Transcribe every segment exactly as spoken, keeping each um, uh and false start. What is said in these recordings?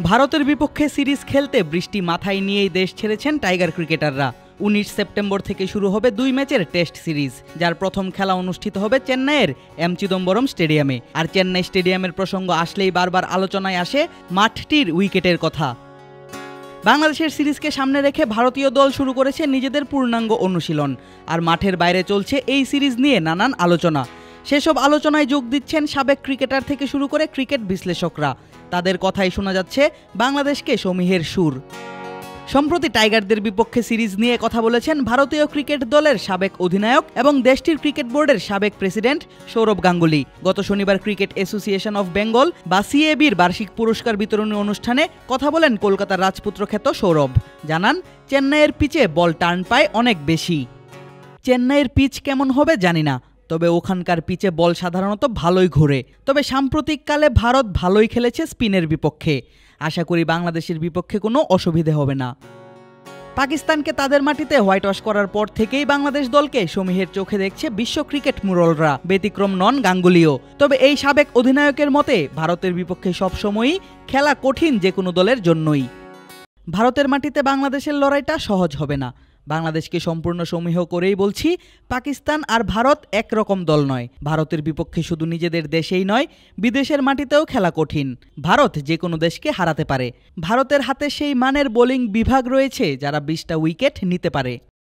ভারতের বিপক্ষে সিরিজ খেলতে বৃষ্টি মাথায় নিয়েই দেশ ছেড়েছেন টাইগার ক্রিকেটাররা। উনিশ সেপ্টেম্বর থেকে শুরু হবে দুই ম্যাচের টেস্ট সিরিজ, যার প্রথম খেলা অনুষ্ঠিত হবে চেন্নাইয়ের এম চিদম্বরম স্টেডিয়ামে। আর চেন্নাই স্টেডিয়ামের প্রসঙ্গ আসলেই বারবার আলোচনায় আসে মাঠটির উইকেটের কথা। বাংলাদেশের সিরিজকে সামনে রেখে ভারতীয় দল শুরু করেছে নিজেদের পূর্ণাঙ্গ অনুশীলন, আর মাঠের বাইরে চলছে এই সিরিজ নিয়ে নানান আলোচনা। সেসব আলোচনায় যোগ দিচ্ছেন সাবেক ক্রিকেটার থেকে শুরু করে ক্রিকেট বিশ্লেষকরা। তাদের কথাই শোনা যাচ্ছে বাংলাদেশকে সমীহের সুর। সম্প্রতি টাইগারদের বিপক্ষে সিরিজ নিয়ে কথা বলেছেন ভারতীয় ক্রিকেট দলের সাবেক অধিনায়ক এবং দেশটির ক্রিকেট বোর্ডের সাবেক প্রেসিডেন্ট সৌরভ গাঙ্গুলি। গত শনিবার ক্রিকেট অ্যাসোসিয়েশন অফ বেঙ্গল বা সিএবির বার্ষিক পুরস্কার বিতরণী অনুষ্ঠানে কথা বলেন কলকাতার রাজপুত্র খ্যাত সৌরভ। জানান, চেন্নাইয়ের পিচে বল টার্ন পায় অনেক বেশি। চেন্নাইয়ের পিচ কেমন হবে জানি না, তবে ওখানকার পিচে বল সাধারণত ভালোই ঘোরে। তবে সাম্প্রতিককালে ভারত ভালোই খেলেছে স্পিনের বিপক্ষে। আশা করি বাংলাদেশের বিপক্ষে কোনো অসুবিধে হবে না। পাকিস্তানকে তাদের মাটিতে হোয়াইট ওয়াশ করার পর থেকেই বাংলাদেশ দলকে সমীহের চোখে দেখছে বিশ্ব ক্রিকেট মুরলরা, ব্যতিক্রম নন গাঙ্গুলিও। তবে এই সাবেক অধিনায়কের মতে ভারতের বিপক্ষে সবসময়ই খেলা কঠিন যে কোনো দলের জন্যই। ভারতের মাটিতে বাংলাদেশের লড়াইটা সহজ হবে না। বাংলাদেশকে সম্পূর্ণ সমীহ করেই বলছি, পাকিস্তান আর ভারত একরকম দল নয়। ভারতের বিপক্ষে শুধু নিজেদের দেশেই নয়, বিদেশের মাটিতেও খেলা কঠিন। ভারত যে কোনো দেশকে হারাতে পারে। ভারতের হাতে সেই মানের বোলিং বিভাগ রয়েছে যারা বিশটা উইকেট নিতে পারে।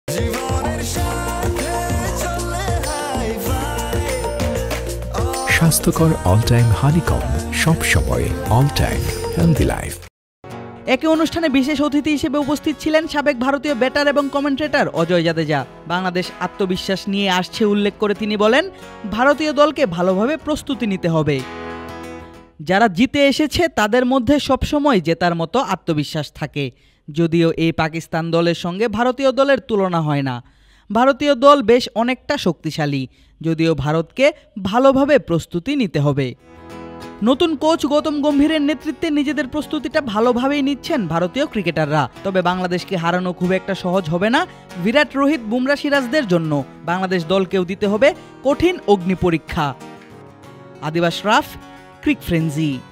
স্বাস্থ্যকর অল টাইম হানিকম, সব সময় অল টাইম হেলদি লাইফ। একই অনুষ্ঠানে বিশেষ অতিথি হিসেবে উপস্থিত ছিলেন সাবেক ভারতীয় ব্যাটার এবং কমেন্টেটর অজয় জাদেজা। বাংলাদেশ আত্মবিশ্বাস নিয়ে আসছে উল্লেখ করে তিনি বলেন, ভারতীয় দলকে ভালোভাবে প্রস্তুতি নিতে হবে। যারা জিতে এসেছে তাদের মধ্যে সবসময় জেতার মতো আত্মবিশ্বাস থাকে। যদিও এই পাকিস্তান দলের সঙ্গে ভারতীয় দলের তুলনা হয় না। ভারতীয় দল বেশ অনেকটা শক্তিশালী, যদিও ভারতকে ভালোভাবে প্রস্তুতি নিতে হবে। নতুন কোচ গৌতম গম্ভীরের নেতৃত্বে নিজেদের প্রস্তুতিটা ভালোভাবেই নিচ্ছেন ভারতীয় ক্রিকেটাররা। তবে বাংলাদেশকে হারানো খুব একটা সহজ হবে না বিরাট, রোহিত, বুমরা, সিরাজদের জন্য। বাংলাদেশ দলকেও দিতে হবে কঠিন অগ্নি পরীক্ষা। Adib Ashraf, cric frenzy.